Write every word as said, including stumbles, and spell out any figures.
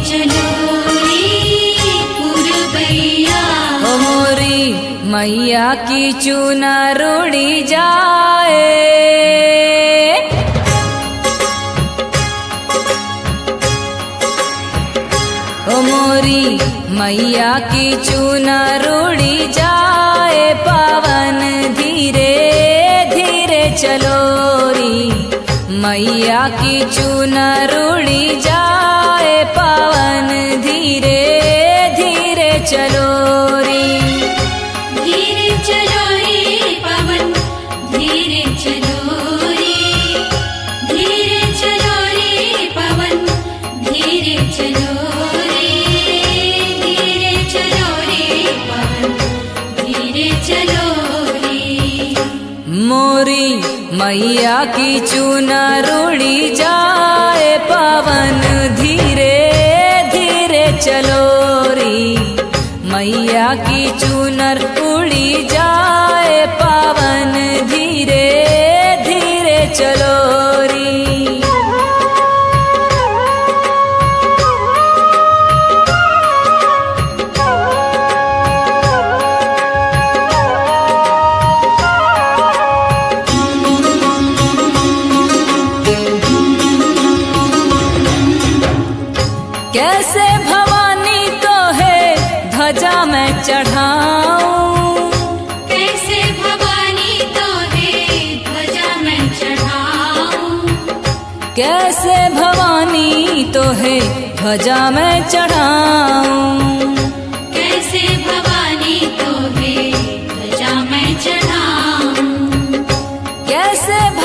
चलो रे पुरबैया। ओ मोरी मैया की चुनर उड़ी जाए, ओ मोरी मैया की चुनर उड़ी जाए, पवन धीरे धीरे चलो री मैया की चुनर उड़ी जाए, पवन धीरे धीरे चलो री। धीरे चलो रे पवन धीरे चलो रे, धीरे चलो रे पवन धीरे चलो रे, धीरे चलो रे पवन धीरे चलो रे। मोरी मैया की चुनर उड़ी जाए, पवन धीरे धीरे चलो री मैया की चुनर उड़ी जाए, पवन धीरे धीरे चलो री। कैसे भवानी तो है ध्वजा मैं चढ़ाऊं, कैसे भवानी तो है ध्वजा मैं चढ़ाऊं, कैसे भवानी तो है ध्वजा मैं चढ़ाऊं, कैसे भवानी तो है ध्वजा मैं चढ़ाऊं, कैसे